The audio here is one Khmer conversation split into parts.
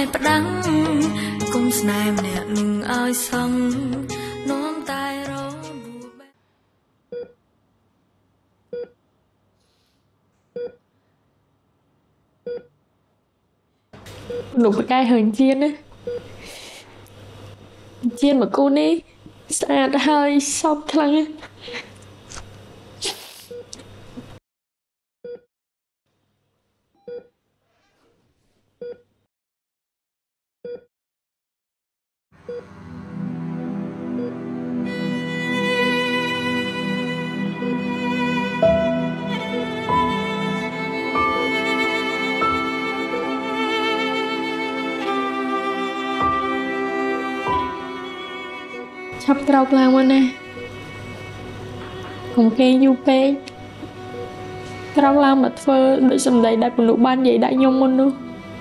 ประดังกุมสนายเนี่ยหนึ่งอ้อยซ้ำน้องตายร้องหนูไปได้เหินเจียนนะเจียนmà cô ní xa hơi sốc lắm chắp trâu lao anh nè cùng cây du pe trâu lao mà phơ để xong đây đặt một nụ ban vậy đại nhung anh luôn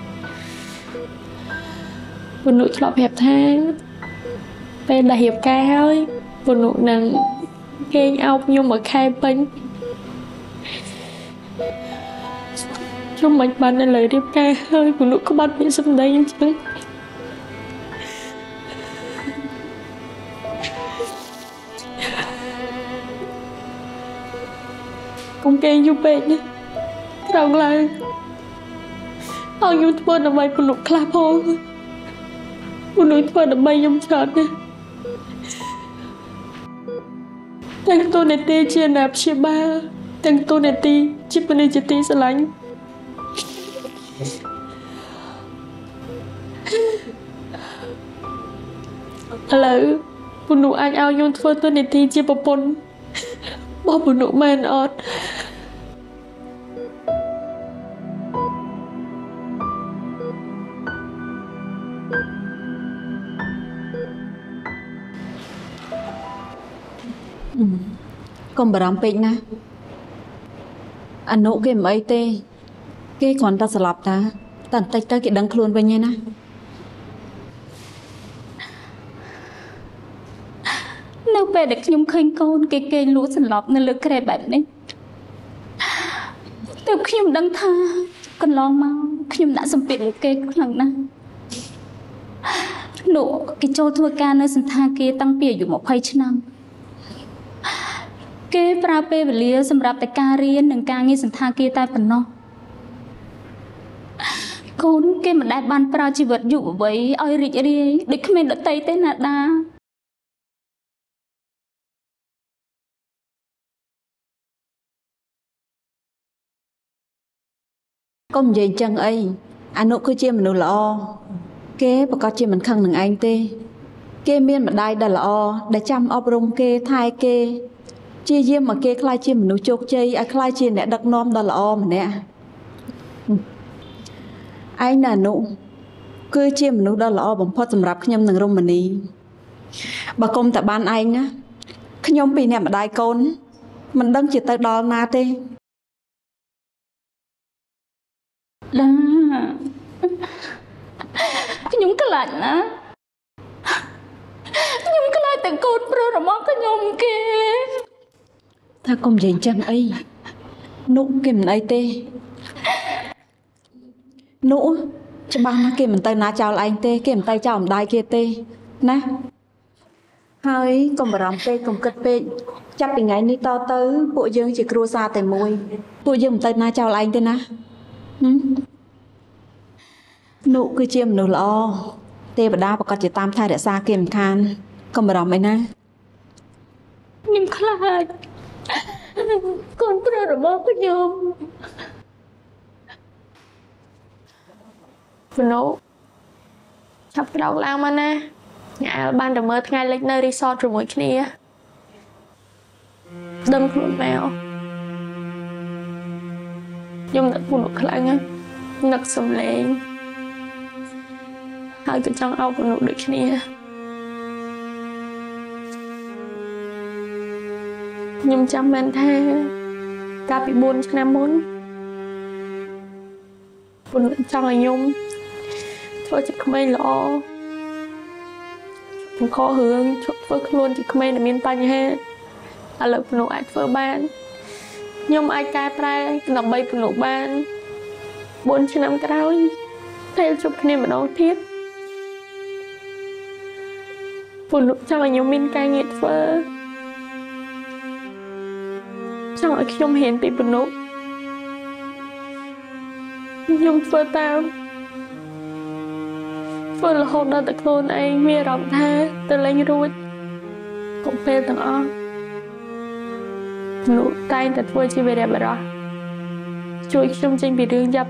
một nụ lọp hẹp tháng bên đại hiệp ca hơi một nụ nằng cây ốc nhưng mà khai bánh trong mạch ban này lời điệp ca hơi một nụ có bắt bị xong đây chứ con cây du bệnh nhé rong lại ông du thua là mày con lục clap hô con núi thua là mày nhung chợt nè tăng tôi này tê chia nạp chia ba tăng tôi này tê chia bên đây chia tê sẽ lánh lỡ con nụ anh ao nhung thua tôi này tê chia bọc bồn bỏ một nụ màn ọt con bà rắm bệnh nè anh nụ cái mấy tê cái còn ta sẽ lọc ta tận tay ta cái đăng luôn với nhau nè nếu về được nhung khinh con cái lúa sần lọc nên lực cái bệnh đấy từ khi nhung đăng tha cần lo mau khi nhung đã xong việc cái lần nè nụ cái châu thua ca nơi sân tha kia tăng bìaอยู่một hai năm cái pra pe về lia sầm rạp tại ca riêng đừng ca nghe sân tha kia tai phần no con cái mà đại ban pra chỉ vật dụ với oi rịch đi để khi mình đã tay tên là đa con gì chân ấy anh nụ cứ chia mình nụ lo kế và có chia mình khăn đừng anh tê kế miên mà đai đã lo để chăm ốp rung kế thai kế chia diêm mà kế khai chia mình nụ chốt chơi ai khai chia nè đặc nom đã lo mà nè anh là nụ cứ chia mình nụ đã lo bằng phật sầm rạp nhâm đừng rung mình đi bà công tại ban anh á nhom bị nè mà đai con mình đang chỉ tới đó na tê đó nhung cái lạnh á nhung cái lạnh từng cột pro rồi mong cái nhung kia ta công gì chân ấy nụ kìm ấy tê nụ cho ba nó kìm mình tay ná chào là anh tê kìm tay chào mình đai kia tê nè hơi còn bà rắm tê còn cất bê chắc bị ngày ní to tới bộ dương chỉ cua xa tại môi bộ dương mình tay ná chào là anh tê nè nụ cứ chiêm nụ lo tê bà đá bà có chỉ tam thai để xa kìm khan còn bà rắm ấy nè nhung cái lạnh con pro rồi mong cái nhung nụ chắp đầu lao mà nè nhà ban đầu mơ ngày lịch nơi resort rồi mỗi kia đâm luôn mèo nhung đã buồn một lần á nực sầm lên hai cái trong ao của nụ được kia nhung chăm men tha ca bị buồn cho nam muốn buồn trong là nhung thôi chị không ai lo mình khó hướng với luôn chị không ai là miền tây hết à lợi nụ ai vợ ban nhưng ai cai prai làm bay nụ ban 4 ឆ្នាំក្រោយពេលជួបគ្នាម្ដងទៀតពលលោកចង់ឲ្យខ្ញុំមានការងារធ្វើចង់ឲ្យខ្ញុំហ៊ានពីពលលោកខ្ញុំធ្វើតាមធ្វើរហូតដល់តែខ្លួនឯងមានអារម្មណ៍ថាទៅលេងរួចគ្រប់ពេលទាំងអស់លោកតែងតែធ្វើជាវីរៈបុរសជួយខ្ញុំចេញពីរឿងយ៉ាប់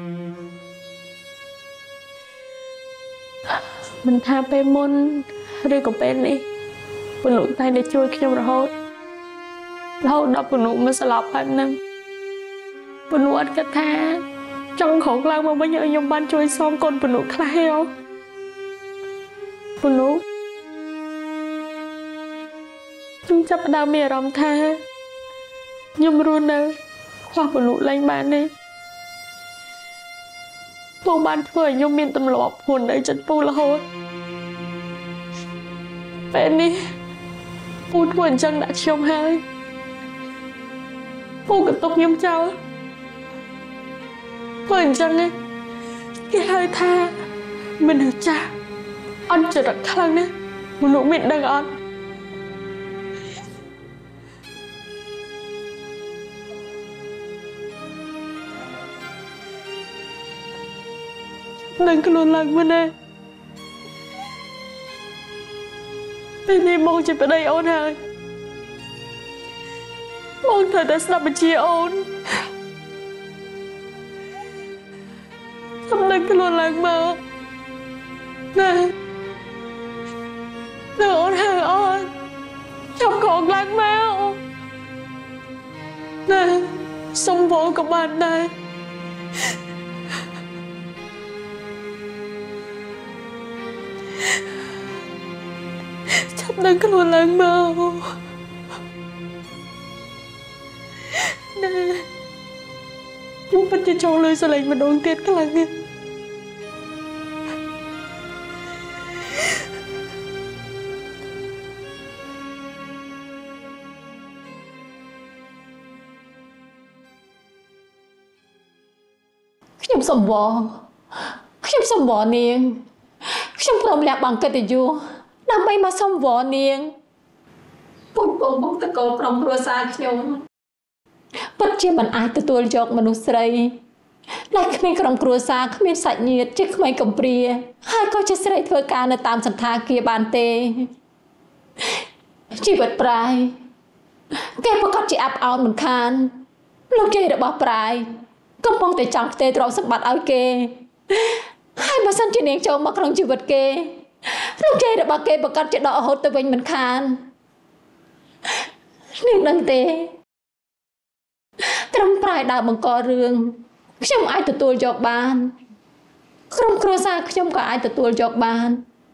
មិនថាពេលមុនឬក៏ពេលនេះពលលោកតែងតែជួយខ្ញុំរហូតដល់ពលលោកមិនស្លាប់ហើយហ្នឹងពលលោកអត់គិតថាចង់ក្រោកឡើងមកវិញឲ្យខ្ញុំបានជួយសងគុណពលលោកខ្លះហ៎ពលលោកខ្ញុំចាប់ផ្ដើមមានអារម្មណ៍ថាខ្ញុំរស់នៅខ្វះពលលោកឡើងបានទេមកបានធ្វើឲ្យខ្ញុំមានទម្លាប់ហ៊ុននៅចិត្តពូរហូតពេលនេះពូធ្វើអញ្ចឹងដាក់ខ្ញុំហើយពូក៏ទុកខ្ញុំចោលធ្វើអញ្ចឹងគេហៅថាមនុស្សចាស់អន់ចរិតខ្លាំងណាស់មនុស្សមានដឹងអត់នឹងខ្លួនឡើងមិនទេពេលនេះមកជាប្តីអូនហើយបងត្រូវតែស្ដាប់បញ្ជាអូនខ្ញុំនឹងខ្លួនឡើងមកណាអូនហើយអូនខ្ញុំក៏ឡើងមកណាសុំបងក៏បានដែរចាប់នឹងខ្លួនឡើងមកណាខ្ញុំពិតជាចង់លុយសលេងម្ដងទៀតខ្លាំងណាស់ខ្ញុំសំវរនាងខ្ញុំព្រមលះបង់កិត្តិយសដើម្បីមកសំវរនាងពុកបងបងតកលក្រុមគ្រួសារខ្ញុំពិតជាមិនអាចទទួលយកមនុស្សស្រីដែលគ្មានក្រុមគ្រួសារគ្មានសាច់ញាតិជាក្មេងកំព្រាហើយក៏ជាស្រីធ្វើការនៅតាមសន្តាគារបានទេជីវិតប្រាយគេប្រកាសជាអាប់អោនមិនខានលោកយាយរបស់ប្រាយកំពុងតែចង់ផ្ទេរទ្រព្យសម្បត្តិឲ្យគេហើយបើសិនជានាងចូលមកក្នុងជីវិតគេលោកយាយរបស់គេប្រកាសជាដកហូតទៅវិញមិនខាននាងដឹងទេត្រឹមប្រាយដើរបង្ករឿងខ្ញុំអាចទទួលយកបានក្រុមគ្រួសារខ្ញុំក៏អាចទទួលយកបាន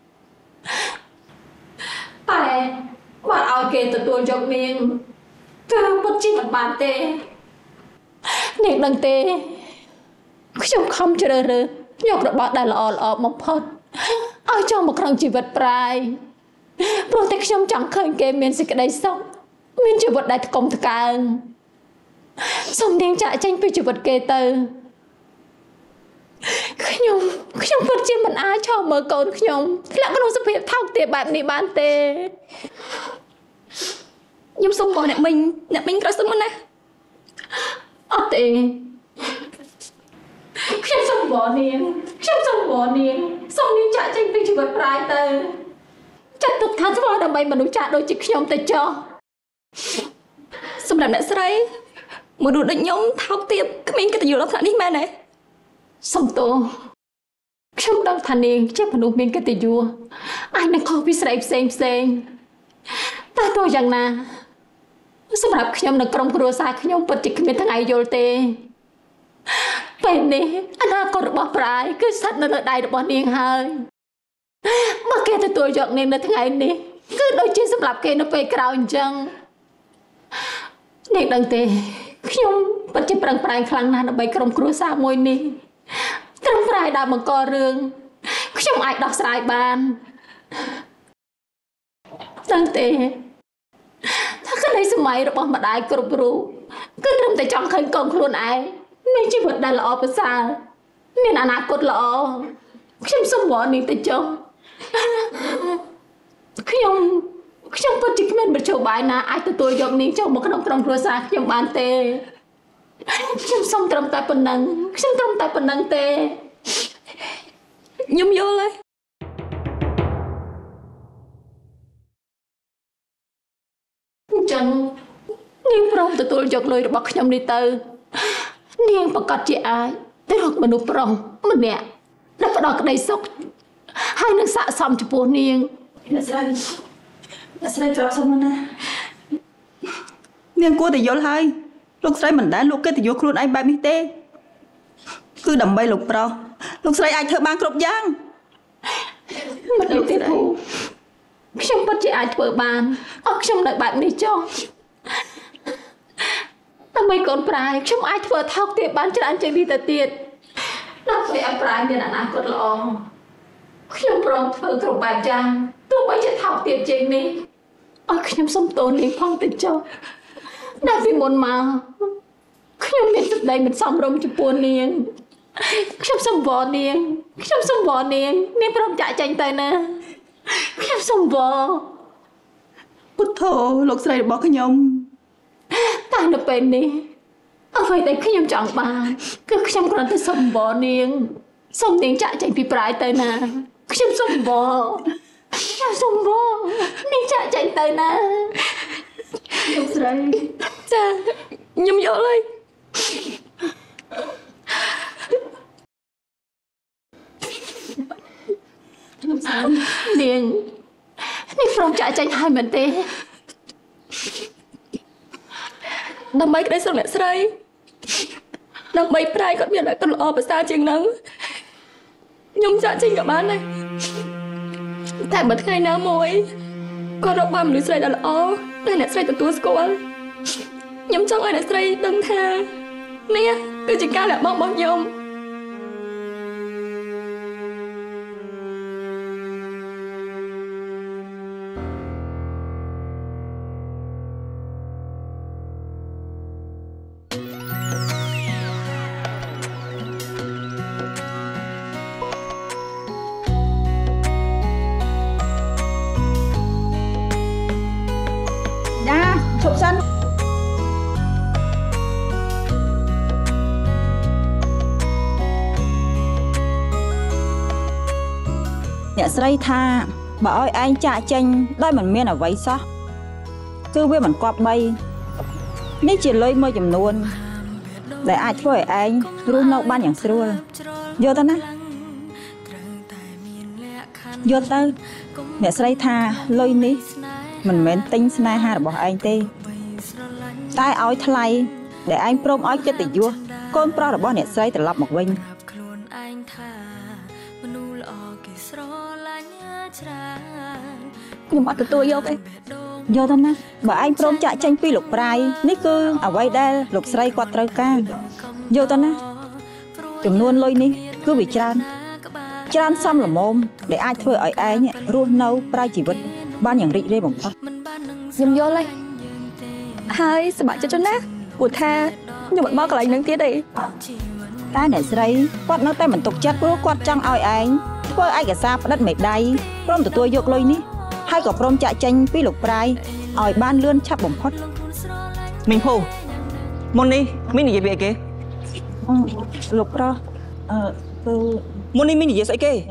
តែគាត់ឲ្យគេទទួលយកនាងគឺពិតជាមិនបានទេនាងដឹងទេខ្ញុំខំជ្រើសរើសយករបស់ដែលល្អបំផុតឲ្យចូលមកក្នុងជីវិតប្រាយព្រោះតែខ្ញុំចង់ឃើញគេមានសេចក្តីសុខមានជីវិតដែលថ្កុំថ្កើងសូមនាងចាក់ចេញពីជីវិតគេទៅខ្ញុំពិតជាមិនអាចឈរមើលកូនខ្ញុំធ្លាក់ក្នុងសភាពថោកទាបបែបនេះបានទេខ្ញុំសុំបងអ្នកមីងក្រោយសុំណាអត់ទេខ្ញុំសុំបងនាងសូមនាងចាក់ចេញពីជីវិតប្រាយទៅចាត់ទុកថាធ្វើដើម្បីមនុស្សចាស់ដូចជាខ្ញុំទៅចុះសម្រាប់អ្នកស្រីមនុស្សដូចខ្ញុំថោកទាបគ្មានកិត្តិយសដល់ថ្នាក់នេះមែនទេសំទោសខ្ញុំដឹងថានាងជាមនុស្សមានកិត្តិយសអាចនឹងខុសពីស្រីផ្សេងតែទោះយ៉ាងណាសម្រាប់ខ្ញុំនិងក្រុមគ្រួសារខ្ញុំពិតជាគ្មានថ្ងៃយល់ទេពេលនេះអនាគតរបស់ប្រាយគឺស្ថិតនៅលើដៃរបស់នាងហើយបើគេទទួលយកនាងនៅថ្ងៃនេះគឺដូចជាសម្រាប់គេនៅពេលក្រោយអញ្ចឹងនាងដឹងទេខ្ញុំពិតជាប្រឹងប្រែងខ្លាំងណាស់ដើម្បីក្រុមគ្រួសារមួយនេះត្រឹមប្រាយដើរបង្ករឿងខ្ញុំអាចដោះស្រាយបានដឹងទេថាក្តីសម័យរបស់ម្ដាយគ្រប់រូបគឺត្រឹមតែចង់ឃើញកូនខ្លួនឯងមានជីវិតដែលល្អប្រសើរមានអនាគតល្អខ្ញុំសូមវល់នាងទៅចុះខ្ញុំពិតជាគ្មានមធ្យោបាយណាអាចទទួលយកនាងចូលមកក្នុងក្រុមគ្រួសារខ្ញុំបានទេខ្ញុំសូមត្រឹមតែប៉ុណ្ណឹងខ្ញុំត្រឹមតែប៉ុណ្ណឹងទេខ្ញុំយល់ហើយអញ្ចឹងនាងព្រមទទួលយកលុយរបស់ខ្ញុំនេះទៅនាងប្រកាសជាអាចទៅរកមនុស្សប្រុសម្នាក់ដែលផ្ដល់ក្តីសុខហើយនឹងស័ក្តិសមចំពោះនាងអ្នកស្រីច្រកសុំណានាងគួរតែយល់ហើយលោកស្រីមិនដែលលោកកិត្តិយសខ្លួនឯងបែបនេះទេគឺដើម្បីលោកប្រុសលោកស្រីអាចធ្វើបានគ្រប់យ៉ាងមិនលោកទេពូខ្ញុំពិតជាអាចធ្វើបានអស់ខ្ញុំនៅបែបនេះចុះដើម្បីកូនប្រែខ្ញុំអាចធ្វើថោកទាបបានច្រើនជាងនេះទៅទៀតដើម្បីឲ្យប្រែមានអនាគតល្អខ្ញុំព្រមធ្វើគ្រប់បែបយ៉ាងទោះបីជាថោកទាបជាងនេះឲ្យខ្ញុំសុំទោសនាងផងទៅចុះដែលពីមុនមកខ្ញុំមានទឹកដីមិនសមរម្យចំពោះនាងខ្ញុំសុំវល់នាងនាងព្រមចាក់ចេញទៅណាខ្ញុំសុំវល់ពុទ្ធោលោកស្រីរបស់ខ្ញុំតែនៅពេលនេះអ្វីដែលខ្ញុំចង់បានគឺខ្ញុំគ្រាន់តែសុំវល់នាងសុំនាងចាក់ចេញពីប្រាយទៅណាខ្ញុំសុំវល់នាងចាក់ចេញទៅណាលោកស្រីចាខ្ញុំយល់ហើយនាងព្រមចាក់ចេញហើយមែនទេដើម្បីក្តីសុខអ្នកស្រីដើម្បីប្រែគាត់មានតែល្អប្រសើរជាងនឹងខ្ញុំចាក់ចេញក៏បានដែរតែមួយថ្ងៃណាមួយគាត់រកបានមនុស្សស្រីដ៏ល្អដែលអ្នកស្រីទទួលស្គាល់ខ្ញុំចង់ឲ្យអ្នកស្រីដឹងថានេះគឺជាការលះបង់របស់ខ្ញុំឈប់សិនអ្នកស្រីថាបើឲ្យឯងចាក់ចេញដោយមិនមានអ្វីសោះគឺវាមិនគប្បីនេះជាលុយមួយចំនួនដែលអាចធ្វើឲ្យឯងរស់នៅបានយ៉ាងស្រួលយល់ទៅណាយល់ទៅអ្នកស្រីថាលុយនេះមិនមែនទិញស្នេហារបស់ឯងទេតែឲ្យថ្លៃដែលឯងព្រមឲ្យកិត្តិយសកូនប្រុសរបស់អ្នកស្រីត្រឡប់មកវិញខ្ញុំអត់ទទួលយកទេយល់ទៅណាបើឯងព្រមចាក់ចេញពីលោកប្រាយនេះគឺអ្វីដែលលោកស្រីគាត់ត្រូវការយល់ទៅណាចំនួនលុយនេះគឺវាច្រើនសមល្មមដែលអាចធ្វើឲ្យឯងរស់នៅប្រើជីវិតបានយ៉ាងរីករាយបំផុតខ្ញុំយល់ហើយសប្បាយចិត្តណាស់ព្រោះថាខ្ញុំមិនមកកន្លែងនឹងទៀតទេតែអ្នកស្រីគាត់នៅតែមិនទុកចិត្តព្រោះគាត់ចង់ឲ្យឯងធ្វើឯកសារផ្តិតមេដៃព្រមទទួលយកលុយនេះហើយក៏ព្រមចាក់ចេញពីលោកប្រាយឲ្យបានលឿនឆាប់បំផុតមីងភូមុននេះមីងនិយាយពីអីគេលោកប្រុសគឺមុននេះមីងនិយាយស្អីគេ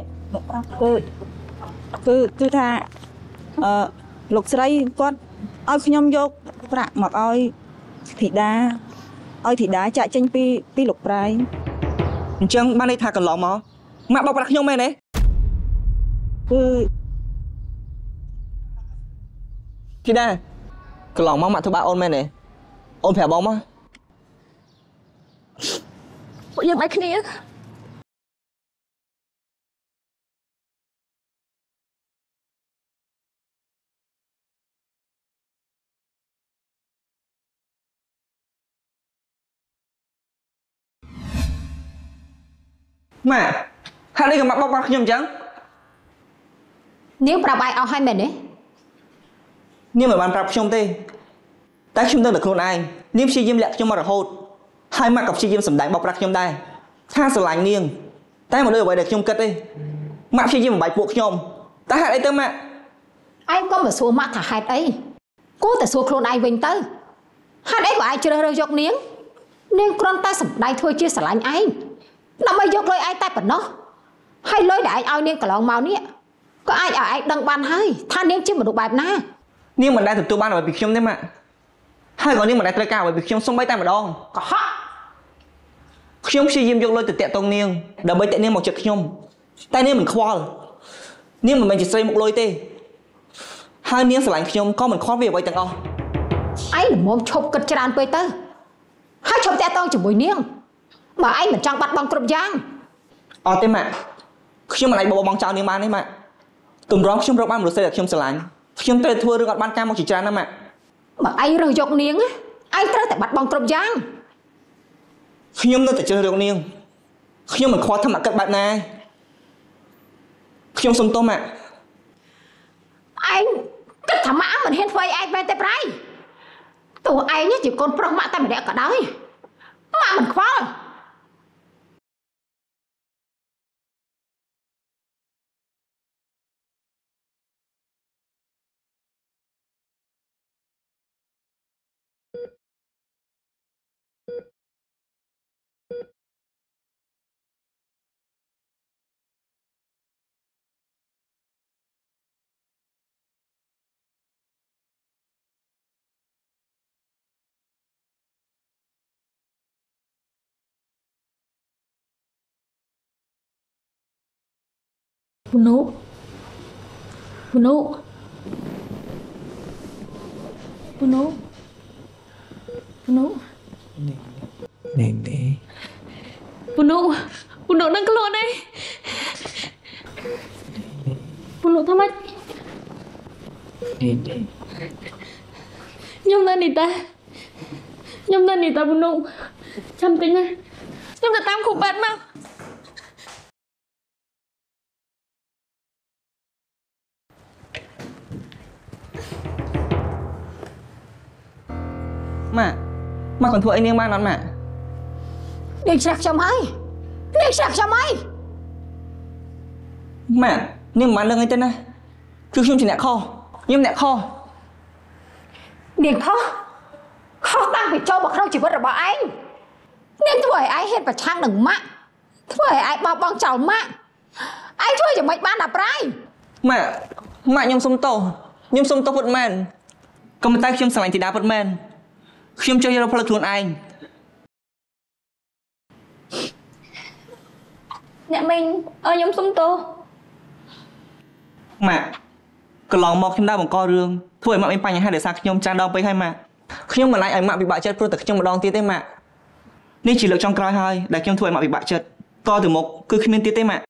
គឺថាលោកស្រីគាត់ឲ្យខ្ញុំយកប្រាក់មកឲ្យធីតាចាក់ចេញពីលោកប្រាយអញ្ចឹងបានន័យថាកន្លងមកម៉ាក់បោកប្រាក់ខ្ញុំមែនទេធីតាកន្លងមកម៉ាក់ធ្វើបាបអូនមែនទេអូនប្រាប់បងមកពួកយើងបែកគ្នាម៉ាក់ហើយនេះក៏ម៉ាក់បោកប្រាស់ខ្ញុំអញ្ចឹងនាងប្រាប់ឯងអស់ហើយមែនទេនាងមិនបានប្រាប់ខ្ញុំទេតែខ្ញុំដឹងតែខ្លួនឯងនាងព្យាយាមលាក់ខ្ញុំមករហូតហើយម៉ាក់ក៏ព្យាយាមសម្ដែងបោកប្រាស់ខ្ញុំដែរថាស្រឡាញ់នាងតែមកដូចអ្វីដែលខ្ញុំគិតទេម៉ាក់ព្យាយាមបំបាយពួកខ្ញុំតែហេតុអីទៅម៉ាក់ឯងក៏មិនសួរម៉ាក់ថាហេតុអីគួរតែសួរខ្លួនឯងវិញទៅហេតុអីក៏ឯងជ្រើសរើសយកនាងគ្រាន់តែសម្ដែងធ្វើជាស្រឡាញ់ឯងដើម្បីយកលុយឯងតែប៉ុណ្ណោះហើយលុយដែលឯងឲ្យនាងកន្លងមកនេះក៏អាចឲ្យឯងដឹងបានហើយថានាងជាមនុស្សបែបណានាងមិនដែលទទួលបានអ្វីពីខ្ញុំទេម៉ាក់ហើយក៏នាងមិនដែលត្រូវការអ្វីពីខ្ញុំសូម្បីតែម្ដងកុហកខ្ញុំព្យាយាមយកលុយទៅតាក់ទងនាងដើម្បីតាក់នាងមកចិត្តខ្ញុំតែនាងមិនខ្វល់នាងមិនមែនជាស្រីមុខលុយទេហើយនាងស្រឡាញ់ខ្ញុំក៏មិនខ្វល់ពីអ្វីទាំងអស់ឯងល្មមឈប់គិតច្រើនពេកទៅហើយឈប់តាក់ទងជាមួយនាងបើឯងមិនចង់បាត់បង់គ្រប់យ៉ាងអត់ទេម៉ាក់ខ្ញុំមិនអាចបបង់ចោលនាងបានទេម៉ាក់ទម្រាំខ្ញុំរកបានមនុស្សស្រីដែលខ្ញុំស្រឡាញ់ខ្ញុំត្រូវធ្វើរឿងអត់បានការមកជាច្រើនណាស់ម៉ាក់បើឯងរើសយកនាងឯងត្រូវតែបាត់បង់គ្រប់យ៉ាងខ្ញុំនៅតែជ្រើសរើសនាងខ្ញុំមិនខ្វល់ធម្មគិតបែបណាខ្ញុំសុំទោសម៉ាក់ឯងគិតថាម៉ាក់មិនហ៊ានធ្វើឯងបែបតែប្រៃទោះឯងជាកូនប្រុសម៉ាក់តែម្នាក់ក៏ដោយម៉ាក់មិនខ្វល់ Bunu Bunu Bunu Bunu Nè Bunu Bunu đang có lộn đây Bunu thăm anh Nhông ta nì ta Bunu Chăm tính nha Nhông ta tam khúc bát mà Mà còn thua anh em mang nó mà Điền sạc cho mày Mà nhưng mà lương anh tên này Chứ không chỉ nẹ kho Nhưng nẹ kho Điền kho đang bị cho bậc đâu chỉ vất ở bảo anh Nên thôi ai hết và trang đừng mạng Thôi ai bao bong chào mạng Ai thôi cho mấy ban đạp rai Mà nhông sông tô vật mẹn Còn một tay khiêm sẵn lành thì đá vật mẹn Khiêm cho hero phá luôn anh Nhà mình ở nhóm sông tô Mà Cứ lòng mọc khiêm đau bằng co rương Thôi mà em bánh hay để xa khiêm trang đong bấy hay mà Khiêm mà lại ảnh mạng bị bại chất Pro tử khiêm mà đong tiết tế mà Nên chỉ lực trong cõi hơi Để khiêm thôi mà bị bại chất Co từ một cứ khiêm nên tiết tế mà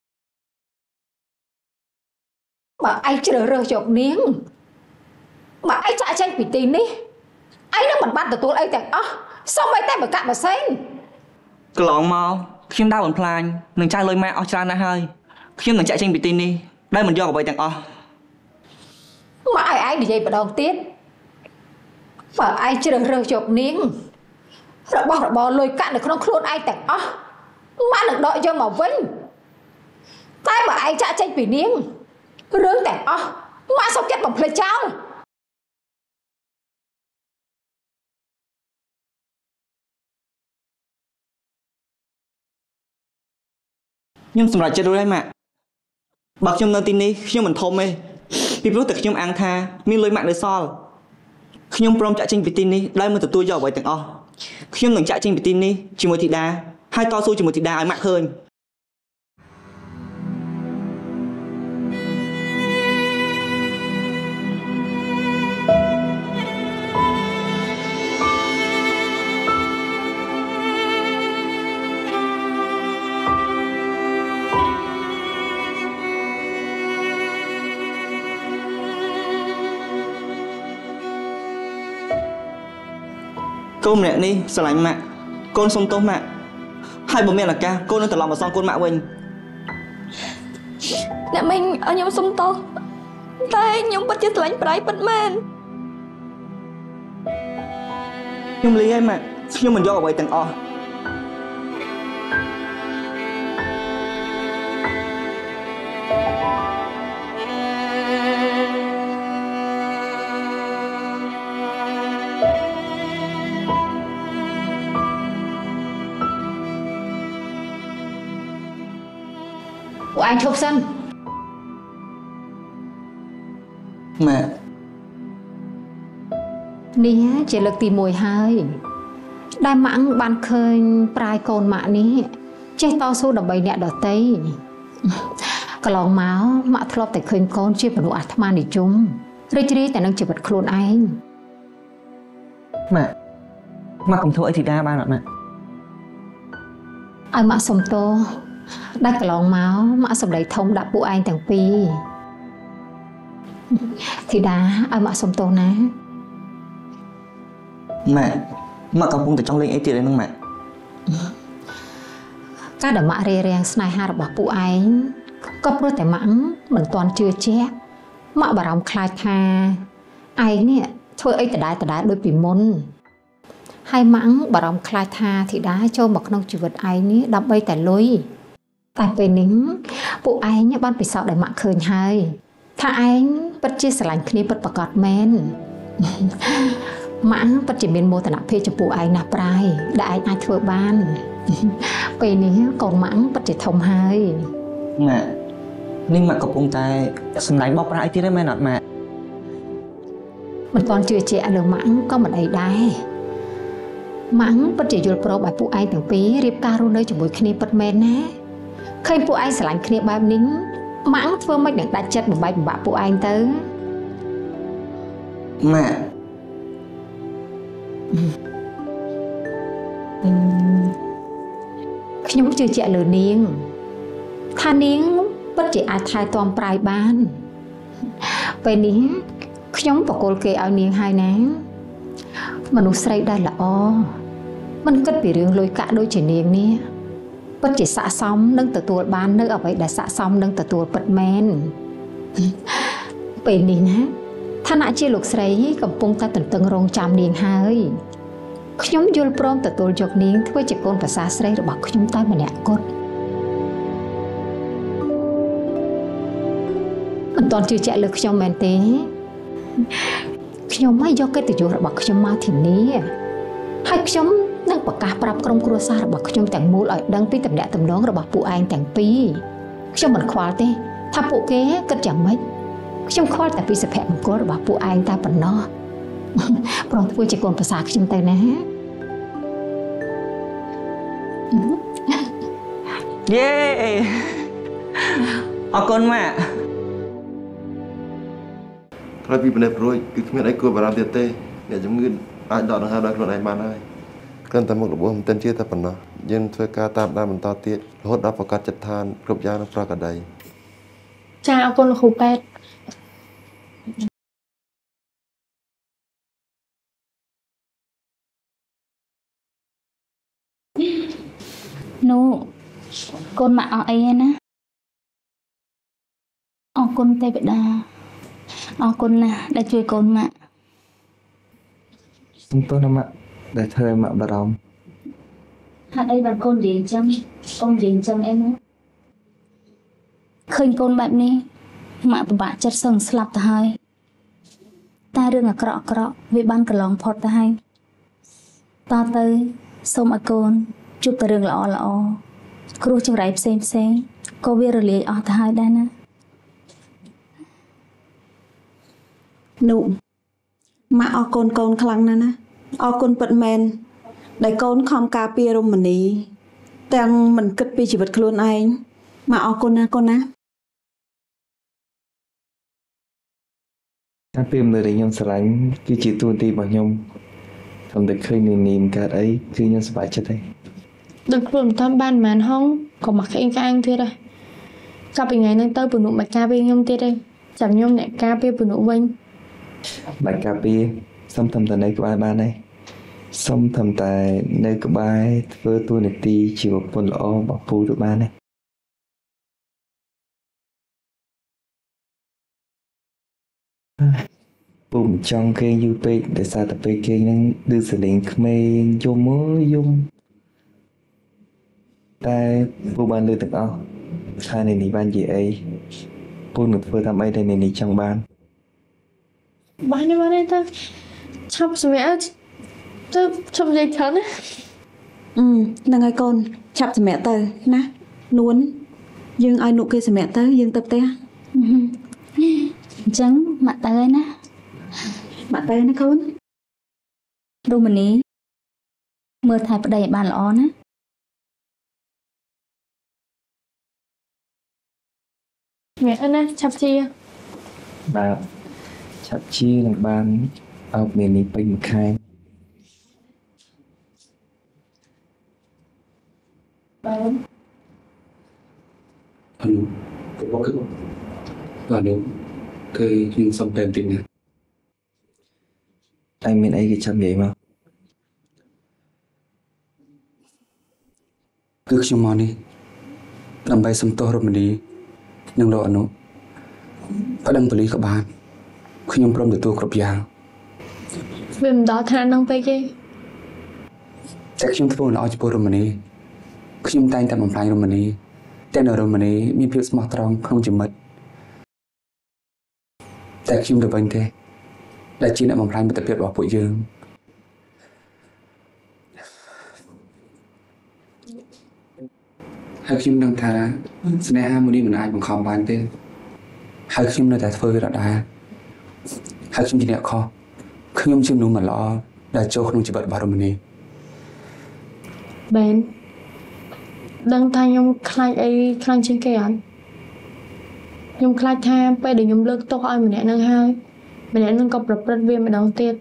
Mà anh chưa rơ chọc niếng Mà anh chạy tranh bị tin đi Anh nó mình bắt được tôi ấy chẳng Sao mấy tay mà cạn mà xanh Cứ lòng mau Khiêm đau bằng plan Nâng trai lôi mẹ ở tràn ra hơi Khiêm nâng chạy tranh bị tin đi Đây mình do của vậy chẳng Mà ai đi dây vào đầu tiết Mà ai chưa rơ chọc niếng Rồi bỏ lôi cạn được không luôn ai chẳng Mà được đợi cho mà vinh Tay mà ai chạy tranh bị niếng Rướng chẳng Mà sao kết bằng plei cháu Nhưng xong rồi chết đôi đây mà Bạc trong nơi tin đi Nhưng mình thôm mê Vì lúc từខ្ញុំអាងថាមានលុយម៉ាក់នៅសល់ខ្ញុំព្រមចាក់ចេញពីទីនេះដោយមិនទទួលយកអ្វីទាំងអស់ខ្ញុំនឹងចាក់ចេញពីទីនេះជាមួយធីតាហើយតស៊ូជាមួយធីតាឲ្យម៉ាក់ឃើញ Cô mẹ đi, sợ lạnh mẹ. Con xong tốt mẹ. Hai bố mẹ là ca, cô nên thật lòng mà xong con mẹ mình. Nè mình ở nhóm xong tốt. Tại nhóm bắt chết lạnh phải bắt mẹ. Nhưng lý em mẹ, nhưng mình do ở vậy tầng o. anh chụp sân. Mẹ. Ní chỉ lực tìm mùi hơi. Đai mãng ban khơi prai con mạ ní. Chết to số đầm bầy nẹ đỏ tây. Cả lòng máu mạ thọp tại khơi con chia vào nụ ạt man đi chung. Rê chì tại nâng chỉ vật khôn anh. Mẹ. Mẹ không thua ấy thì đa ba nọ mẹ. Ai mạ xong tô. Đai cả lòng máu mạ xong đầy thông đã phụ anh thằng Pi. Thì đá ai mạ xong tô ná. Mẹ. Mẹ cầm bông từ trong linh ấy tiệt lên nâng mẹ. Các đợt mạ rê rèn snai ha bỏ phụ anh. Cấp rốt tại mãng mình toàn chưa chết. Mạ bà rõng khai tha. Ai nè thôi ấy tại đá đôi bì môn. Hai mãng bà rõng khai tha thì đá cho mặc nông chữ vật ai nè đọc bây tại lối. Tại về nính phụ anh nhé ban bị sao để mạng khơi hai. Tha anh bất chia sẻ lành khi bất bạc gọt men. Mãng bất chỉ miền mô tả nạp phê cho phụ anh nạp rai. Đã anh ai thưa ban. Về nính còn mãng bất chỉ thông hai. Mẹ. Nhưng mẹ cọc ông ta xâm lánh bọc ra ấy tiết đấy mẹ nọt mẹ. Mình còn chưa trẻ được mãng có mình ấy đai. Mãng bất chỉ dù pro bài phụ anh thằng Pí riêng ca rô nơi cho bối khní bất men ná. Khi phụ anh sẽ lánh khní bài nính. Mãng thưa mách được đặt chất một bài bạc phụ anh tới. Mẹ. Khi nhóm chưa trẻ lửa niên. Tha niên bất chỉ ai thay toàn prai ban. Về ní nhóm và cô kê áo niên hai náng. Mà nụ srei đây là o. Mình cất bị rương lôi cả đôi chỉ niên nè. Bất chỉ xạ xong nâng tờ tuột ban nơi ở vậy đã xạ xong nâng tờ tuột bật men. Về ní ná. Tha nạ chia lục srei cầm pung ta tầng tầng rong chạm niên hai. Nhóm dùl prom tờ tuột dọc niên thưa chỉ con và xa srei rồi bảo nhóm tay mà nẹ cốt. Mình toàn chưa chạy lực trong mẹn tế. Nhóm mới do cái tự dụ bảo nhóm mau thì ní. Hai nhóm nâng bạc cá bạp trong kruo xa bảo nhóm tàng mũ lại đăng pi tầm đạ tầm đón rồi bảo phụ anh tàng pi. Nhóm mình khoa tế. Thà phụ kế cất chẳng mấy. Nhóm khoa tại vì sẽ phẹp một cô rồi bảo phụ anh ta bẩn nó. Bọn tôi chỉ còn phải xa nhóm tay ná. Yeah. Ở con mẹ. Rồi vì vấn đề rồi, cứ miễn ấy cô bà làm tiệt tê. Để giống như ai đọc hai đọc này bàn ơi. Cần tầm một lúc bố tên chia ta phần nó. Nhưng thuê ca tam đa mình to tiết. Hốt đọc vào các chất than, group gia nó ra cả đầy. Cha con là khu pet. Nô, con mạ ở ấy nè. Con tê bệ đà. Con nè, đãជួយcon mạ. Chúng tôi nằm ạ. Để thời mạ bà rõng. Hạt đây bạn con gì chăm em á. Khơi con bạn đi. Mạ bà bạ chất sừng slap ta hai. Ta rương ở krọ vì ban cả lòng phọt ta hai. Ta tới xong ở con chụp ta rương lọ. Kru chẳng rải xem. Có biết rồi lý ở ta hai đây nè. Nụ mà ở con khăn nè nè ở con bật men đại con không cà pia rôm mình đi đang mình cất pi chỉ vật luôn anh mà ở con á Các phim người nhom sờ lánh cứ chỉ tuôn ti bằng nhom không được khơi nhìn cả ấy cứ nhom sờ bãi chết đấy Được luôn thăm ban màn không còn mặc anh thế đây gặp ngày nâng tơ bùn nụ bạch ca bia nhom thế đây chẳng nhom nhẹ ca bia bùn nụ vinh bạch cà phê xong thầm tại nơi của ai ban này xong thầm tại nơi của bài với tôi này ti chỉ một phần lõ bảo phu được ban này bùm trong cái UP để sao tập cái nó đưa sự lệnh khmer vô mới dung ta vô ban đưa từng hai này ban gì ấy bùn được vừa làm ấy đây này trong ban Bạn này ta chọc mẹ chọc dây thắng ấy. Nâng ai con chọc mẹ tờ nè nuốn dương ai nụ kia sẽ mẹ tới dương tập te chẳng mặt tới nè mặt tay nó khốn đồ mình ní mưa thay vào đây bàn lõ nè mẹ ơi nè chắp chia បាទឆាប់ជានឹងបានអោបមាននេះពេញមួយខែបាទអនុបកគឺបាទនោះគឺខ្ញុំសុំតែបន្តិចណាតែមានអីគេចាំនិយាយមកគឺខ្ញុំមកនេះដើម្បីសុំទោសរមនីនិងលោកអនុប្តឹងប៉ូលីសក៏បានខ្ញុំព្រមទទួលគ្រប់យ៉ាងវាមិនដល់ថ្នាក់ហ្នឹងពេកទេតែខ្ញុំធ្វើល្អចំពោះរមនីខ្ញុំតែងតែបំផ្លាញរមនីតែនៅរមនីមានភាពស្មោះត្រង់ក្នុងជីវិតតែខ្ញុំទៅវិញទេដែលជាអ្នកបំផ្លាញមិត្តភាពរបស់ពួកយើងហើយខ្ញុំដឹងថាស្នេហាមួយនេះមិនអាចបង្ខំបានទេហើយខ្ញុំនៅតែធ្វើវាដដែលហើយខ្ញុំជាអ្នកខុសខ្ញុំជាមនុស្សមិនល្អដែលចូលក្នុងជីវិតរបស់រមនីបែនដឹងថាខ្ញុំខ្លាចអីខ្លាំងជាងគេអត់ខ្ញុំខ្លាចថាពេលដែលខ្ញុំលើកទោសឲ្យម្នាក់នឹងហើយម្នាក់នឹងក៏ប្រព្រឹត្តវាម្ដងទៀត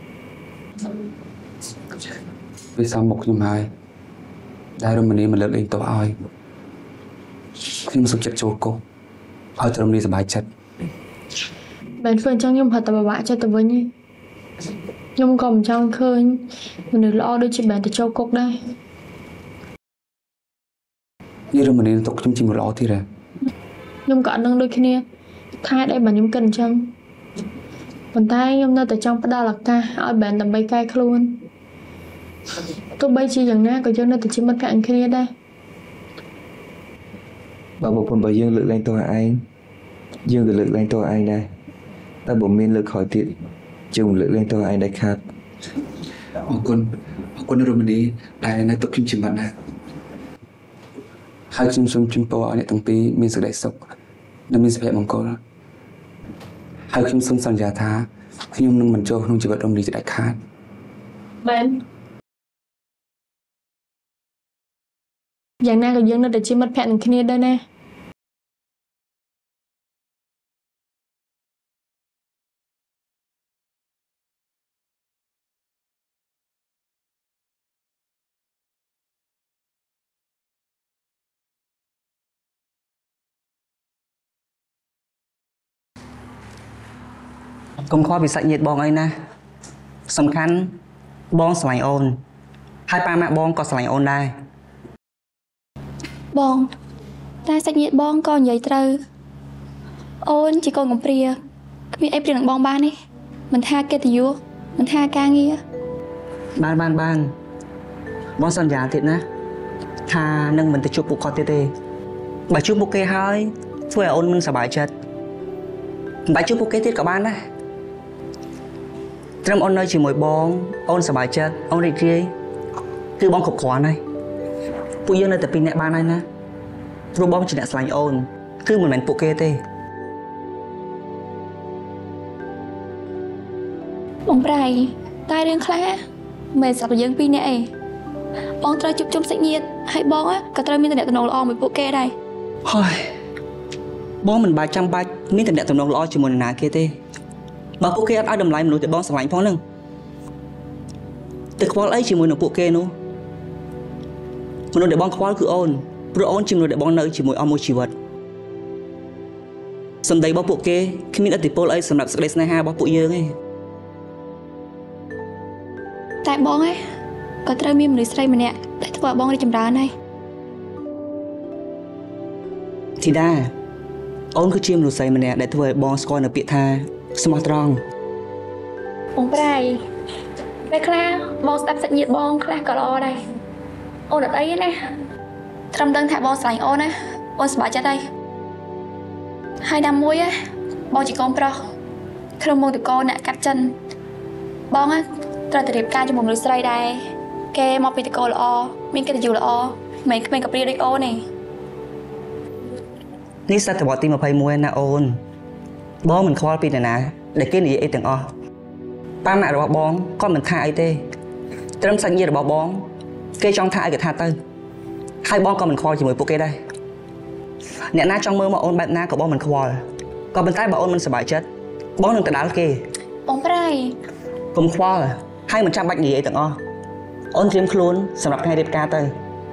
វាសំមុខខ្ញុំហើយដែលរមនីមិនលើកលែងទោសឲ្យខ្ញុំសុខចិត្តចូលគុកឲ្យតែរមនីសប្បាយចិត្តបែនធ្វើអញ្ចឹងខ្ញុំហត់តែពិបាកចិត្តទៅវិញឯងខ្ញុំក៏មិនចង់ឃើញមនុស្សល្អដូចជាបែនទៅចូលគុកដែរនេះរមនីទុកខ្ញុំជាមនុស្សល្អទៀតហ៎ខ្ញុំក៏អត់ដឹងដូចគ្នាថាដែលបើខ្ញុំគិតអញ្ចឹងប៉ុន្តែខ្ញុំនៅតែចង់ផ្ដល់ឱកាសឲ្យបែនដើម្បីកែខ្លួនទោះបីជាយ៉ាងណាក៏យើងនៅតែជាមិត្តភក្តិគ្នាដែរបើប្រពន្ធរបស់យើងលើកលែងទោសឲ្យឯងយើងក៏លើកលែងទោសឲ្យឯងដែរតែបើមានលើកក្រោយទៀតយើងមិនលើកលែងទោសឲ្យឯងដែរខាតអរគុណរមនីដែលនៅទុកខ្ញុំជាមិត្តណាហើយខ្ញុំសូមជូនពរឲ្យអ្នកទាំងពីរមានសេចក្តីសុខនិងមានសុភមង្គលហើយខ្ញុំសូមសន្យាថាខ្ញុំនឹងមិនចូលក្នុងជីវិតរមនីជាដាច់ខាតបែនយ៉ាងណាក៏យើងនៅតែជាមិត្តភក្តិនឹងគ្នាដែរណាកុំខ្វល់ពីសាច់ញាតិបងអីណាសំខាន់បងស្រឡាញ់អូនហើយប៉ាម៉ាក់បងក៏ស្រឡាញ់អូនដែរបងតែសាច់ញាតិបងក៏និយាយត្រូវអូនជាកូនកំព្រាគ្មានអីព្រៀងនឹងបងបានទេមិនថាកិត្តិយសមិនថាការងារបានបងសន្យាទៀតណាថានឹងមិនទៅជួបពួកគាត់ទៀតទេបើជួបពួកគេហើយធ្វើឲ្យអូនមិនសប្បាយចិត្តមិនបាច់ជួបពួកគេទៀតក៏បានដែរត្រឹមអូននៅជាមួយបងអូនសប្បាយចិត្តអូនរីករាយគឺបងគ្រប់គ្រាន់ហើយពួកយើងនៅតែពីរនាក់បានហើយណាព្រោះបងជាអ្នកស្រឡាញ់អូនគឺមិនមែនពួកគេទេបងប្រៃតែរឿងខ្លះមិនស្រាប់តែយើងពីរនាក់ឯងបងត្រូវជួបជុំសាច់ញាតិហើយបងក៏ត្រូវមានតំណែងល្អមួយពួកគេដែរហើយបងមិនបាច់ចាំបាច់មានតំណែងល្អជាមួយនរណាគេទេបើពួកគេអត់ឲ្យតម្លៃមនុស្សដែលបងស្រឡាញ់ផងហ្នឹងទៅខ្វល់អីជាមួយនឹងពួកគេនោះមនុស្សដែលបងខ្វល់គឺអូនព្រោះអូនជាមនុស្សដែលបងនៅជាមួយអស់មួយជីវិតសម្ដីរបស់ពួកគេគ្មានឥទ្ធិពលអីសម្រាប់សេចក្តីស្នេហារបស់ពួកយើងទេតែបងក៏ត្រូវមានមនុស្សស្រីម្នាក់ដែលធ្វើឲ្យបងរីកចម្រើនដែរធីតាអូនគឺជាមនុស្សស្រីម្នាក់ដែលធ្វើឲ្យបងស្គាល់នៅពាក្យថាស្មោះត្រង់បងប្រៃពេលខ្លះបងស្ដាប់សាច់ញាតិបងខ្លះក៏ល្អដែរអូនអត់អីទេណាត្រឹមដឹងថាបងស្រឡាញ់អូនណាអូនសប្បាយចិត្តហើយណាមួយបងជាកូនប្រុសក្នុងមងតកោអ្នកកាត់ចិនបងត្រូវតែរៀបការជាមួយមនុស្សស្រីដែរគេមកពីតកោល្អមានកិត្តិយសល្អមិនក្មេងកាព្រាដូចអូនទេបនេះសតវត្សទី21ណាអូនបងមិនខ្វល់ពីអ្នកណាដែលគេនិយាយអីទាំងអស់ប៉ាម៉ាក់របស់បងក៏មិនថាអីទេត្រឹមសាច់ញាតិរបស់បងគេចង់ថាអីក៏ថាទៅហើយបងក៏មិនខ្វល់ជាមួយពួកគេដែរអ្នកណាចង់មើលមកអូនបែបណាក៏បងមិនខ្វល់ក៏ប៉ុន្តែបើអូនមិនសប្បាយចិត្តបងនឹងទៅដាល់គេបងប្រៃកុំខ្វល់ហើយមិនចាំបាច់និយាយអីទាំងអស់អូនត្រៀមខ្លួនសម្រាប់ថ្ងៃរៀបការទៅ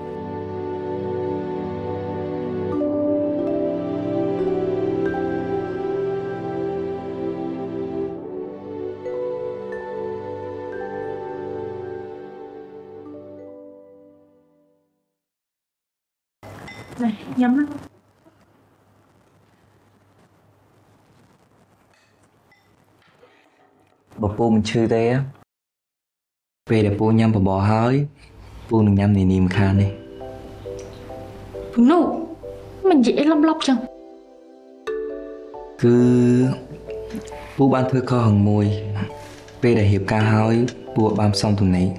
ញ៉ាំណាបើពូមិនឈឺទេពេលដែលពូញ៉ាំបបរហើយពូនឹងញ៉ាំនីនីម្ខាងនេះពូនោះមិននិយាយលំលប់ចឹងគឺពូបានធ្វើខុសរឿងមួយពេលដែលរៀបការហើយពូបានផ្សំទំនេរ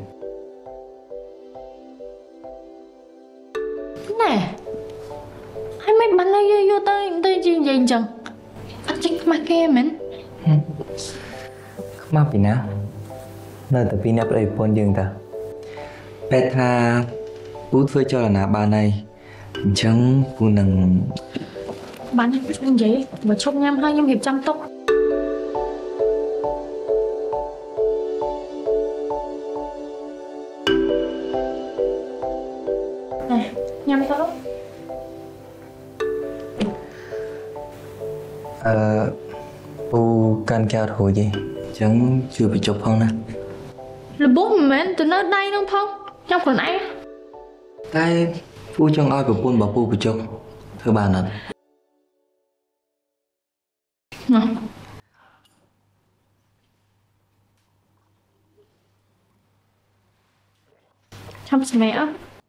ណែហើយមិនបានយកទៅជានិយាយចឹងអត់ចេះខ្មាស់គេមែនខ្មាស់ពីណានៅតែពីអ្នកប្តីប្រពន្ធយើងតាពេលថាពូធ្វើចលនាបានហើយអញ្ចឹងពូនឹងបាននិយាយបើឈប់ញ៉ាំហើយខ្ញុំរៀបចំទុកញ៉ាំទៅពូកាន់កែវរួចទេអញ្ចឹងជួយបញ្ចុះផងណាលបោះមិនមែនទៅនៅដៃនឹងផងចាំខ្លួនឯងតែពូចង់ឲ្យប្រពន្ធរបស់ពូបញ្ចុះធ្វើបានអត់ចាំស្មែអត់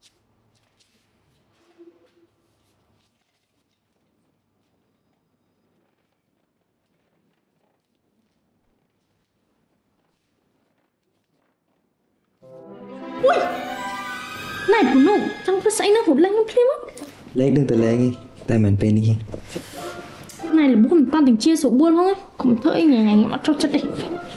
ណែពូនោះចង់ធ្វើស្អីនៅរត់លេងខ្ញុំភ្លាមលេងដឹងតែលេងតែមិនពេលនេះណែលបោះមិនបានទាំងជាស្រួលហ្នឹងកុំធ្វើអីញ៉ាំខ្ញុំអត់ចូលចិត្តទេ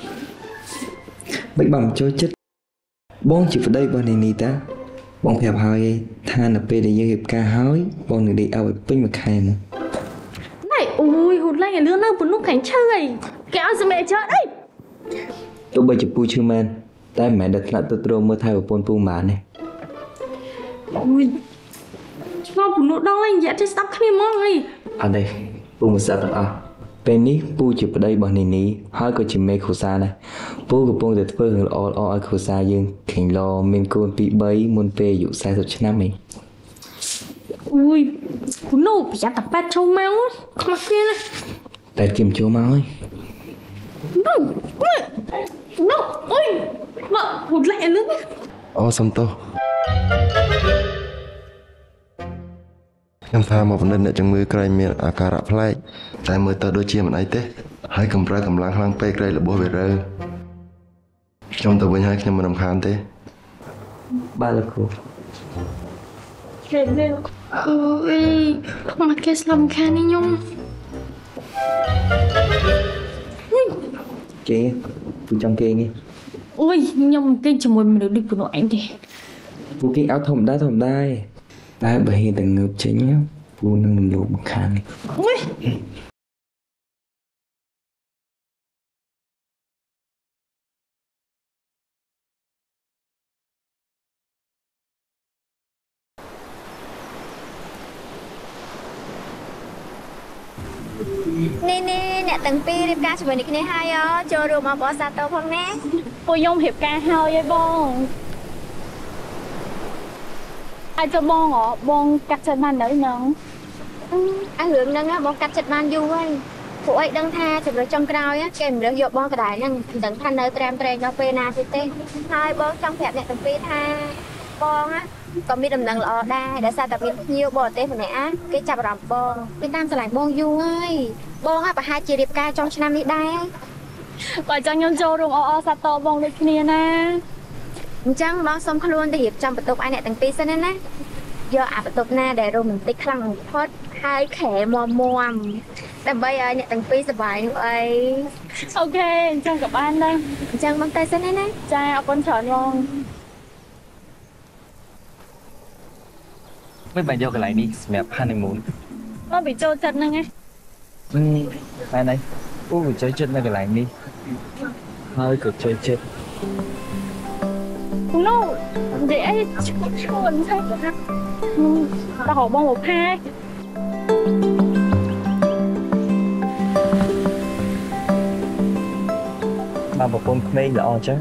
មិនបានចូលចិត្តបងជាប្តីរបស់នាងនេះតាបងប្រាប់ហើយថានៅពេលដែលយើងរៀបការហើយបងនឹងដេកឲ្យពេញមួយខែមកណែអូយរត់លេងឲ្យលឿនទៅពូនោះខាញ់ឈឺអីគេឲ្យសម្រាប់ចោតអីទោះបីជាពូឈឺមែនតែមិនមែនដល់ថ្នាក់ទៅទ្រាំមើលថែប្រពន្ធពូម៉ានទេអូយឆ្ងល់ពូនោះដល់ហើយនិយាយទៅស្ដាប់គ្នាហ្មងហីអត់ទេពូមិនស្ដាប់ទាំងអស់ពេលនេះពូជាប្តីរបស់នីនីហើយក៏ជាមេគ្រួសារដែរពូកំពុងតែធ្វើរឿងល្អៗឲ្យគ្រួសារយើងខេងឡមានកូន2 3មុនពេលអាយុ40ឆ្នាំឯងអូយពូនោះប្រយ័ត្នតែប៉ែតចូលមកខ្មាស់គ្នាណាតែគៀមចូលមកហើយនោះអូយមកហូតឡើងលឿនអូសំទោសខ្ញុំថាមកបណ្ឌិតអ្នកជំងឺក្រែងមានអាការៈប្លែកតែមើលទៅដូចជាមិនអីទេហើយកម្រើកម្លាំងខ្លាំងពេកក្រែងរបស់វារើខ្ញុំទៅវិញហើយខ្ញុំមិនរំខានទេបាទលោកគ្រូគេនេះអូយមកគេស្លាប់ខាននេះខ្ញុំគេពូចង់គេងអូយខ្ញុំគេជាមួយមនុស្សដូចពូនោះឯងទេពូគេអត់ធម្មតាតែបើហ៊ានតែងើបចេញពូនឹងលោកបង្ខានអូយនេះអ្នកទាំងពីររៀបការជាមួយគ្នាហើយចូលរួមមកបោះសាទរផងណាពួកខ្ញុំរៀបការហើយឯងបងអាចទៅបងកាត់ចិត្តបាននៅហ្នឹងអារឿងហ្នឹងបងកាត់ចិត្តបានយូរហើយពួកអីដឹងថាជម្រើសចុងក្រោយគេមិនរើសយកបងកដែរហ្នឹងមិនដឹងថានៅត្រែមត្រែងដល់ពេលណាទៀតទេហើយបងចង់ប្រាប់អ្នកទាំងពីរថាបងក៏មានដំណឹងល្អដែរដោយសារតែមានភ្ញៀវបរទេសម្នាក់គេចាប់អារម្មណ៍បងគេតាមឆ្លាញ់បងយូរហើយបងប្រហែលជារៀបការចុងឆ្នាំនេះដែរបើចង់ខ្ញុំចូលរួមអសាទរបងដូចគ្នាណាអញ្ចឹងបងសុំខ្លួនទៅរៀបចំបន្ទប់ឲ្យអ្នកទាំងពីរសិនណាយកអាបន្ទប់ណាដែលរ៉ូមែនទិកខ្លាំងបំផុតហ hai khẽ mòm đầm bay ở nhận từng pi sờ bài nữa ấy ok chăng cả ban đây chăng băng tay xin đấy nè trai ở con chọn ngon mấy bạn vô cái lại đi mẹ honeymoon nó bị trôi chân này nghe bạn này bị chơi chân này cái lại đi hơi cực chơi chết nó dễ chuồn thay tao hỏi bông 12 mà một con mê lọ chứ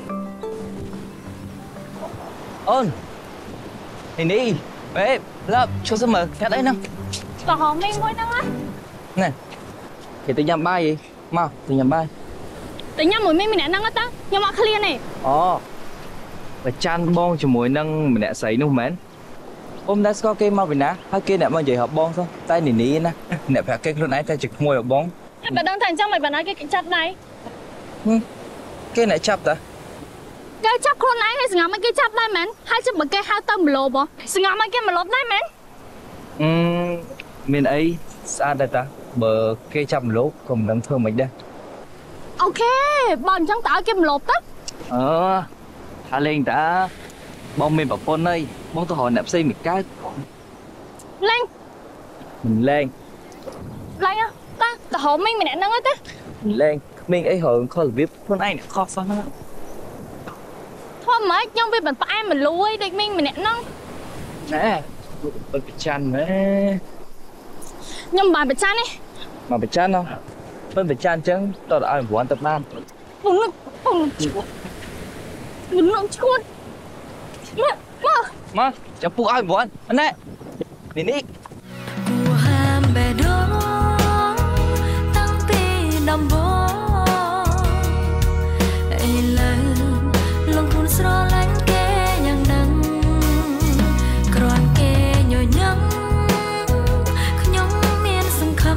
ôn thì đi bé lớp cho sớm mở cái đấy nè tao hỏi mình ngồi năng á nè thì tôi nhầm bài gì mà tôi nhầm bài tự nhiên mỗi mình nè năng á ta nhưng mà clear này và chan bon cho mỗi năng mình đã xảy đúng không hôm nay có cái mau vì ná hai kia nè mà vậy hợp bon không tay nỉ nỉ nè nè phải cái luôn ấy tay trực môi hợp bon bạn đang thành trong mày bạn nói cái chặt này cái này chắp ta cái chắp con này hay ngắm cái chắp đây mến hai chắp một cái hai tầm lốp à ngắm cái mà lốp đây mến mình ấy sao đây ta bờ cái chắp lốp còn đang thơm mình đây ok bọn chẳng tạo cái lốp tất thả lên ta bông mình bảo con ơi bông tôi hỏi nạp xây một cái lên mình lên lên á ta hỏi mình nè năng á ta mình lên mình ấy hỏi con là viết con anh nè khó sao thôi mấy trong việc bạn phải mình lùi để mình nè năng nè bật bị chăn đấy nhưng bà bị chăn đi mà bị chăn không bên bị chăn chứ tao đã ai muốn tập ban Bùng lượng chuột Mà chẳng phụ ai muốn anh nè đi đi Mùa ham bè đó tăng pi đầm bó ai lần lòng hồn sro lánh kê nhang nắng còn kê nhồi nhắm nhắm miên sừng khắm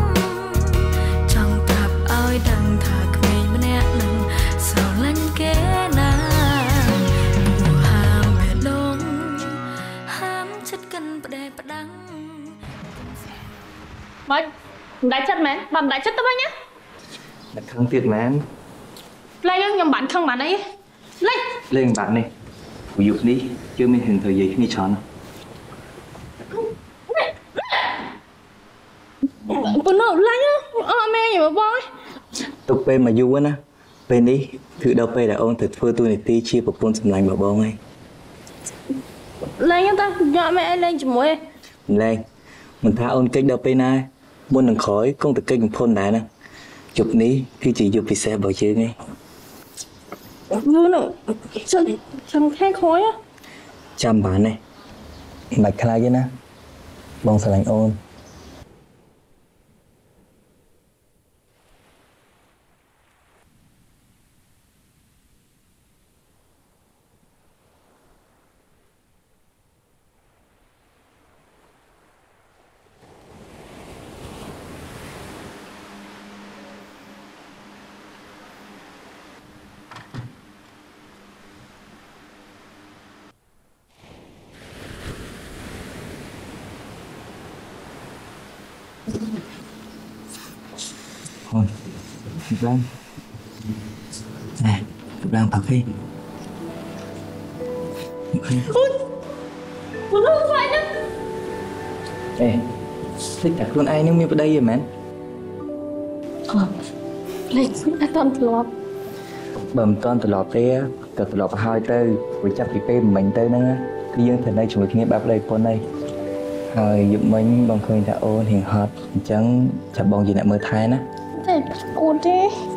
trong tập ai đằng thạc mình bên nè lần sro lánh kê na mùa ham bè đó ham chất cân bè đắng Mấy, đại chất mến, bạn đại chất tới bao nhá đặt khăn tiệt mến Lên nhưng bạn không bạn ấy Lên lên bạn này ví dụ đi chưa mình hình thời gì như chọn Bữa nào lên á mẹ gì mà bói tục bên mà du á nè bên đi thử đâu bên là ông thật phơi tôi này ti chia một con sầm lạnh bảo bông ấy Lên á ta, cho mẹ lên cho mỗi lên mình thả ôn cách đâu bên này muốn đừng khỏi không được kênh phone này nè chụp ní khi chỉ chụp thì xe bảo chứ ngay Vừa nào, chẳng khai khói á chăm bạn này mạch khai chứ nè bông sầm lạnh ôn thôi Thục Lan nè Thục Lan thật đi Ui, muốn không phải nữa ê thích đặt luôn ai nếu mình vào đây rồi mẹ Lên, đã toàn từ lọp bầm toàn từ lọp đây từ lọp hai tư với chắc bị mình tới nữa cứ dương thành đây chúng mình nghe bác đây con đây rồi dụng mình bằng khơi đã ôn hiện hợp chẳng chả bông gì lại mới thay nè Thế cột đi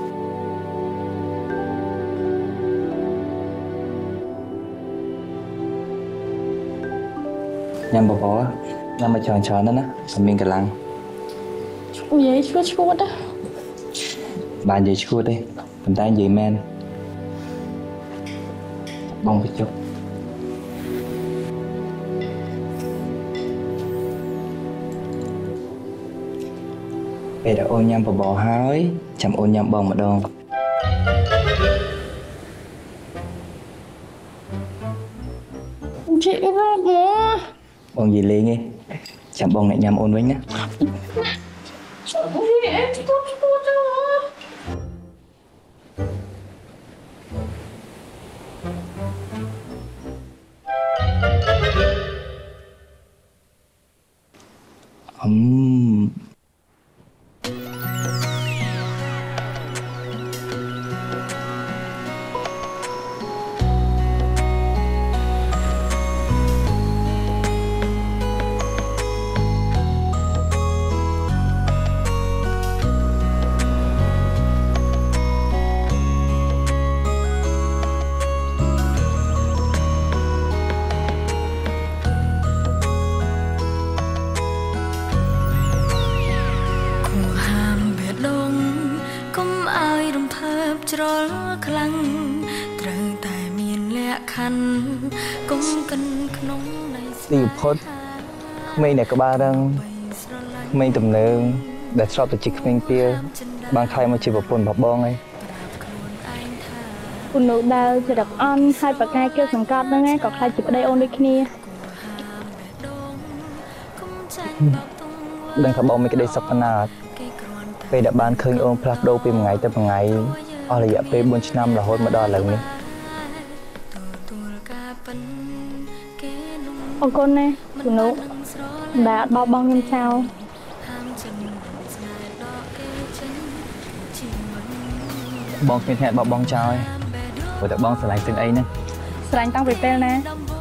nhằm bỏ nhằm mà tròn đó nè mình cả lăng Vậy chua đó bạn vậy chua đi cầm tay vậy men bông cái chút bây giờ ôn nhằm bò hói chậm ôn nhằm bông mà đâu Chị không mua bông gì liền đi ចាំបងអ្នកញ៉ាំអូនវិញណា ទីផុតក្មេងអ្នកក្បាលរឹងក្មេងទំនើងដែលធ្លាប់តែជាក្មេងពៀលបានខ្លាយមកជាប្រពន្ធរបស់បងហើយពូនូដើរចរិតអន់ហើយប្រកាយគៀវសង្កត់ហ្នឹងឯងក៏ខ្លាចជាប្តីអូនដូចគ្នាដឹងថាបងមានក្តីសុខប៉ុណ្ណាអត់ពេលដែលបានឃើញអូនផ្លាស់ប្ដូរពីមួយថ្ងៃទៅមួយថ្ងៃអស់រយៈពេល 4 ឆ្នាំរហូតមកដល់ឥឡូវនេះអរគុណណាពូនូដែលអត់បោះបង់ខ្ញុំចោលបងគ្មានអ្នកបោះបង់ចោលព្រោះតែបងស្រឡាញ់ទាំងអីហ្នឹងស្រឡាញ់តាំងពីពេលណា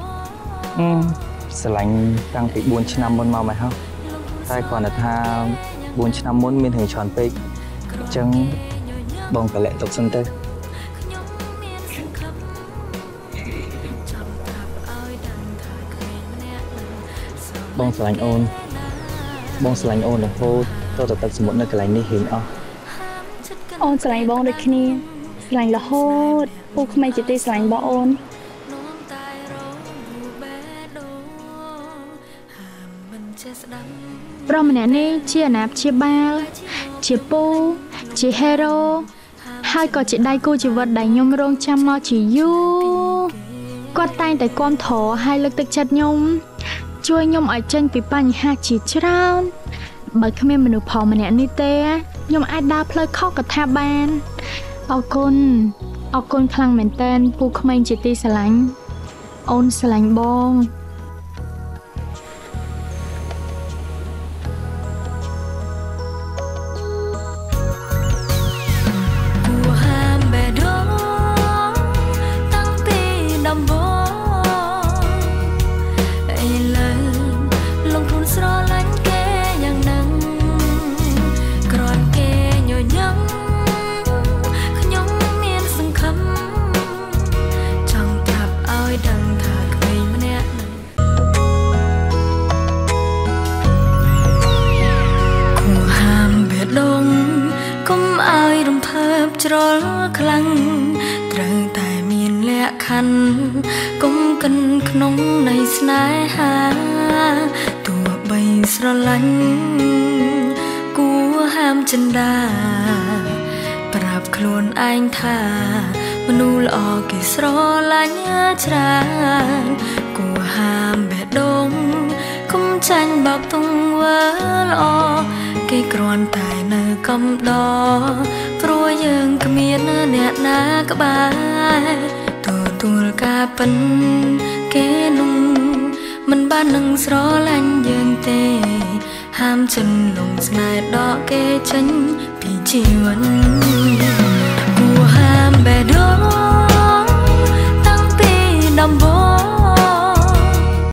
ស្រឡាញ់តាំងពី 4 ឆ្នាំមុនមកមកហើយតែគ្រាន់តែថា 4 ឆ្នាំមុនមានរឿងច្រើនពេកអញ្ចឹងបងក៏លាក់ទុកសិនទៅ បងស្រឡាញ់អូនបងស្រឡាញ់អូនរហូតទៅទឹកសមុទ្រនៅកន្លែងនេះហ៊ានអស់អូនស្រឡាញ់បងដូចគ្នាស្រឡាញ់រហូតពូក្មេងជាទីស្រឡាញ់របស់អូនប្រុសម្នាក់នេះជាអាណាព្យាបាលជាពូជាហេរ៉ូហើយក៏ជាដៃគូជីវិតដែលខ្ញុំរងចាំមកជាយូរគាត់តែងតែគាំទ្រហើយលើកទឹកចិត្តខ្ញុំជួយខ្ញុំឲ្យចេញពីបញ្ហាជាច្រើនបើគ្មានមនុស្សផងម្នាក់នេះទេខ្ញុំអាចដើរផ្លូវខុសក៏ថាបានអរគុណខ្លាំងមែនតើពូក្មេងជាទីស្រឡាញ់អូនស្រឡាញ់បងច្រលខ្លាំងត្រូវតែមានលក្ខខណ្ឌគុំកិនក្នុងនៃស្នេហាទោះបីស្រឡាញ់គួរហាមចិន្តាប្រាប់ខ្លួនឯងថាមនុស្សល្អគេស្រឡាញ់ច្រើនគួរហាមបេះដូងគុំចាញ់បោកទង្វើល្អគេគ្រាន់តែនៅកំដរព្រោះយើងគ្មានអ្នកណាក្បែរទទួលការពិនគេនោះមិនបាននឹងស្រឡាញ់យើងទេហាមចិនលងស្នេហ៍ដកគេចេញពីជីវិត